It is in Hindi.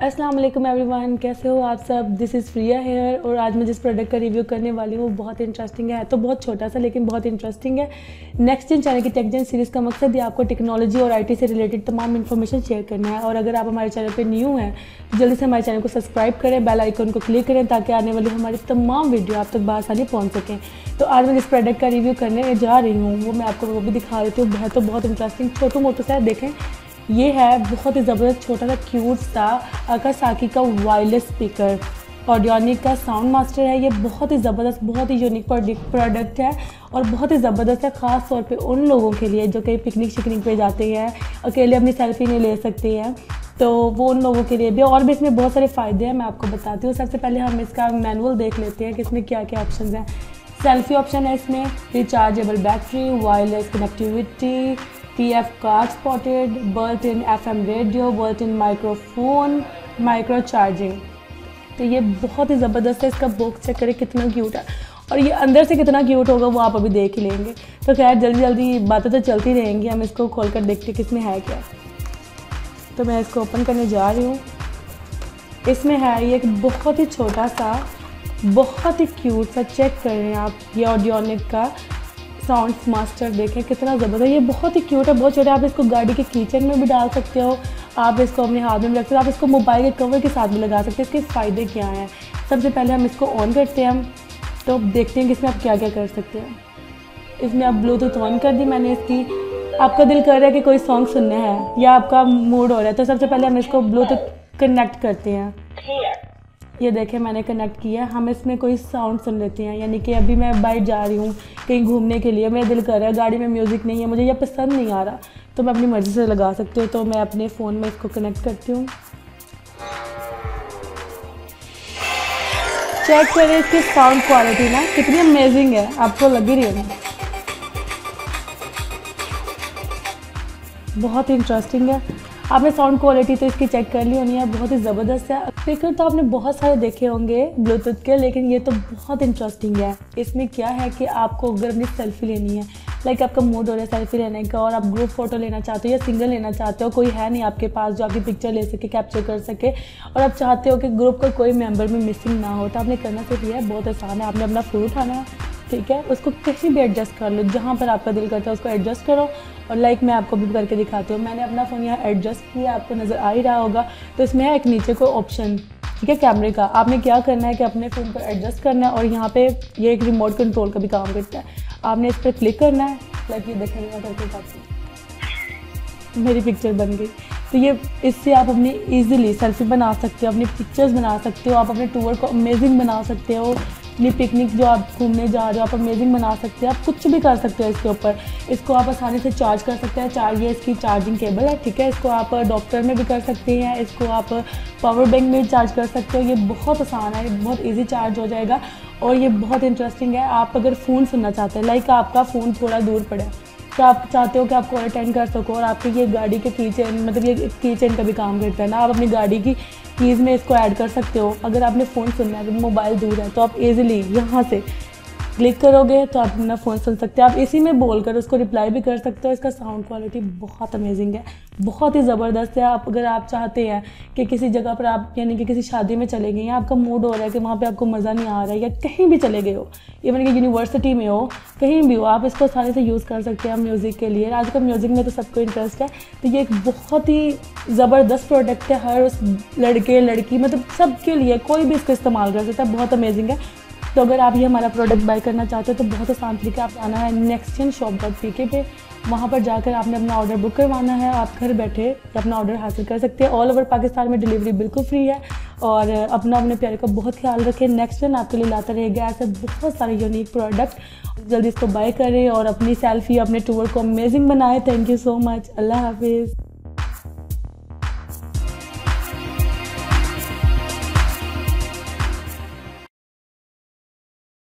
अस्सलाम वालेकुम एवरीवन, कैसे हो आप सब। दिस इज़ प्रिया हेयर और आज मैं जिस प्रोडक्ट का रिव्यू करने वाली हूँ वो बहुत इंटरेस्टिंग है। तो बहुत छोटा सा लेकिन बहुत इंटरेस्टिंग है। नेक्स्ट जेन चैनल की टेक जेन सीरीज़ का मकसद ये आपको टेक्नोलॉजी और आईटी से रिलेटेड तमाम इन्फॉर्मेशन शेयर करना है। और अगर आप हमारे चैनल पर न्यू हैं तो जल्दी से हमारे चैनल को सब्सक्राइब करें, बेल आइकन को क्लिक करें ताकि आने वाली हमारी तमाम वीडियो आप तक बआसानी पहुँच सकें। तो आज मैं जिस प्रोडक्ट का रिव्यू करने जा रही हूँ वो मैं आपको वो भी दिखा देती हूँ। बहुत इंटरेस्टिंग छोटू मोटू सा देखें। ये है बहुत ही ज़बरदस्त छोटा सा क्यूट सा अकासाकी का वायरलेस स्पीकर। ऑडियोनिक का साउंड मास्टर है। ये बहुत ही ज़बरदस्त, बहुत ही यूनिक प्रोडक्ट है और बहुत ही ज़बरदस्त है, ख़ास तौर पे उन लोगों के लिए जो कहीं पिकनिक शिकनिक पे जाते हैं, अकेले अपनी सेल्फी नहीं ले सकते हैं, तो वो उन लोगों के लिए भी। और भी इसमें बहुत सारे फ़ायदे हैं, मैं आपको बताती हूँ। सबसे पहले हम इसका मैनुअल देख लेते हैं कि इसमें क्या क्या ऑप्शन हैं। सेल्फी ऑप्शन है इसमें, rechargeable battery, wireless connectivity, PF card supported, built in FM radio, built in microphone, micro charging. तो ये बहुत ही ज़बरदस्त है। इसका बॉक्स चेक करें कितना क्यूट है और ये अंदर से कितना क्यूट होगा वो आप अभी देख ही लेंगे। तो खैर जल्दी बातें तो चलती रहेंगी, हम इसको खोल कर देखते हैं किसमें है क्या। तो मैं इसको ओपन करने जा रही हूँ। इसमें है ये एक बहुत ही छोटा सा, बहुत ही क्यूट सा, चेक करें आप, ये ऑडियोनिक का साउंड मास्टर देखें कितना ज़बरदस्त। ये बहुत ही क्यूट है, बहुत छोटा। आप इसको गाड़ी के किचन में भी डाल सकते हो, आप इसको अपने हाथ में भी रख सकते हो, आप इसको मोबाइल के कवर के साथ भी लगा सकते हो। इसके फ़ायदे क्या हैं, सबसे पहले हम इसको ऑन करते हैं। तो देखते हैं कि इसमें आप क्या क्या कर सकते हैं। इसमें आप ब्लूटूथ ऑन कर दी मैंने इसकी। आपका दिल कर रहा है कि कोई सॉन्ग सुनना है या आपका मूड हो रहा है, तो सबसे पहले हम इसको ब्लूटूथ कनेक्ट करते हैं। ये देखें मैंने कनेक्ट किया। हम इसमें कोई साउंड सुन लेते हैं, यानी कि अभी मैं बाइक जा रही हूँ कहीं घूमने के लिए, मेरा दिल कर रहा है, गाड़ी में म्यूज़िक नहीं है, मुझे ये पसंद नहीं आ रहा, तो मैं अपनी मर्ज़ी से लगा सकती हूँ। तो मैं अपने फ़ोन में इसको कनेक्ट करती हूँ। चेक करें इसकी साउंड क्वालिटी ना कितनी अमेजिंग है, आपको लग ही रही है, बहुत इंटरेस्टिंग है। आपने साउंड क्वालिटी तो इसकी चेक कर ली होनी है, बहुत ही ज़बरदस्त है। स्पीकर तो आपने बहुत सारे देखे होंगे ब्लूटूथ के, लेकिन ये तो बहुत इंटरेस्टिंग है। इसमें क्या है कि आपको अगर अपनी सेल्फी लेनी है, लाइक आपका मूड हो रहा है सेल्फी लेने का और आप ग्रुप फोटो लेना चाहते हो या सिंगल लेना चाहते हो, कोई है नहीं आपके पास जो आपकी पिक्चर ले सके, कैप्चर कर सके, और आप चाहते हो कि ग्रुप का कोई मेम्बर भी मिसिंग ना हो, तो आपने करना सिर्फ ये है, बहुत आसान है। आपने अपना फ़ोन उठाना है, ठीक है, उसको कहीं भी एडजस्ट कर लो, जहाँ पर आपका दिल करता है उसको एडजस्ट करो। और लाइक मैं आपको भी करके दिखाती हूँ। मैंने अपना फ़ोन यहाँ एडजस्ट किया, आपको नज़र आ ही रहा होगा। तो इसमें है एक नीचे को ऑप्शन, ठीक है, कैमरे का। आपने क्या करना है कि अपने फ़ोन को एडजस्ट करना है और यहाँ पे ये एक रिमोट कंट्रोल का भी काम करता है। आपने इस पर क्लिक करना है, लाइक ये देखने का करके काफ़ी मेरी पिक्चर बन गई। तो ये इससे आप अपनी ईजिली सेल्फी बना सकते हो, अपनी पिक्चर्स बना सकते हो, आप अपने टूर को अमेजिंग बना सकते हो, अपनी पिकनिक जो आप घूमने जा रहे हो आप अमेजिंग बना सकते हो, आप कुछ भी कर सकते हो इसके ऊपर। इसको आप आसानी से चार्ज कर सकते हैं। ये इसकी चार्जिंग केबल है, ठीक है। इसको आप डॉक्टर में भी कर सकते हैं, इसको आप पावर बैंक में भी चार्ज कर सकते हो। ये बहुत आसान है, बहुत ईजी चार्ज हो जाएगा और ये बहुत इंटरेस्टिंग है। आप अगर फ़ोन सुनना चाहते हैं, लाइक आपका फ़ोन थोड़ा दूर पड़ा है, तो आप चाहते हो कि आप कॉल अटेंड कर सको और आपकी ये गाड़ी के कीचेन, मतलब ये कीचेन का भी काम करता है ना, आप अपनी गाड़ी की कीज़ में इसको ऐड कर सकते हो। अगर आपने फ़ोन सुनना है, मोबाइल दूर है, तो आप इजीली यहाँ से क्लिक करोगे तो आप अपना फ़ोन सुन सकते हैं। आप इसी में बोलकर उसको रिप्लाई भी कर सकते हो। इसका साउंड क्वालिटी बहुत अमेजिंग है, बहुत ही ज़बरदस्त है। आप अगर आप चाहते हैं कि किसी जगह पर आप, यानी कि किसी शादी में चले गए या आपका मूड हो रहा है कि वहाँ पे आपको मज़ा नहीं आ रहा है, या कहीं भी चले गए हो, इवन कि यूनिवर्सिटी में हो, कहीं भी हो, आप इसको आसानी से यूज़ कर सकते हैं म्यूज़िक के लिए। आजकल म्यूज़िक में तो सबको इंटरेस्ट है, तो ये एक बहुत ही ज़बरदस्त प्रोडक्ट है। हर उस लड़के लड़की, मतलब सबके लिए, कोई भी इसका इस्तेमाल कर सकता है, बहुत अमेजिंग है। तो अगर आप ये हमारा प्रोडक्ट बाय करना चाहते हो तो बहुत आसान तरीका, आप आना है nextgenshop.pk पे, वहाँ पर जाकर आपने अपना ऑर्डर बुक करवाना है। आप घर बैठे अपना ऑर्डर हासिल कर सकते हैं। ऑल ओवर पाकिस्तान में डिलीवरी बिल्कुल फ्री है। और अपने प्यारे का बहुत ख्याल रखें। नेक्स्ट जेन आपके लिए लाता रहेगा ऐसे बहुत सारे यूनिक प्रोडक्ट। जल्दी इसको बाय करें और अपनी सेल्फी, अपने टूर को अमेजिंग बनाएं। Thank you so much. अल्लाह हाफिज़।